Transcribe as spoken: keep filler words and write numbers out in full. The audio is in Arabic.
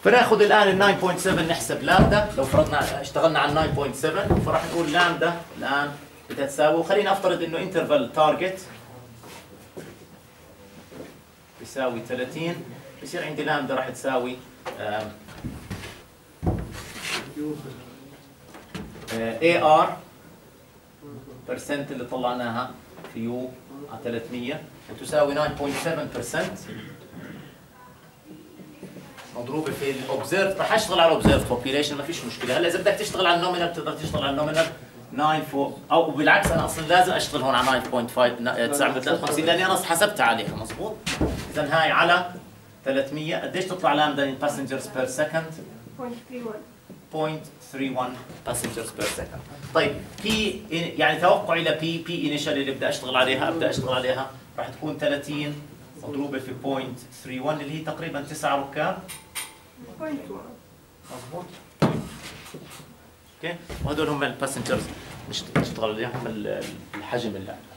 فناخذ الان ال تسعة فاصلة سبعة نحسب لامدا. لو فرضنا اشتغلنا على تسعة فاصلة سبعة فراح نقول لامدا الان بدها تساوي، وخلينا افترض انه انترفال تارجت بيساوي ثلاثين، بصير عندي لامدا راح تساوي اي ار برسنت اللي طلعناها في يو على ثلاثمية وتساوي تسعة فاصلة سبعة بالمية مضروبه في الاوبزيرف. راح اشتغل على الاوبزيرف بوبيليشن ما فيش مشكله. هلا اذا بدك تشتغل على النومينال بتقدر تشتغل على النومينال تسعة فوق، او بالعكس انا اصلا لازم اشتغل هون على تسعة فاصلة تسعة وخمسين لاني انا حسبتها عليها مضبوط. اذا هاي على ثلاثمية قديش تطلع لامدا باسنجرز بير سكند؟ صفر فاصلة ثلاثة وواحد باسنجرز بير سكند. طيب بي يعني توقعي لبي بي انيشال اللي بدي اشتغل عليها ابدا اشتغل عليها راح تكون ثلاثين مضروبه في صفر فاصلة ثلاثة وواحد اللي هي تقريبا تسعة ركاب مضبوط. اوكي، وهدول هم الباسنجرز مش نشتغل عليهم الحجم اللي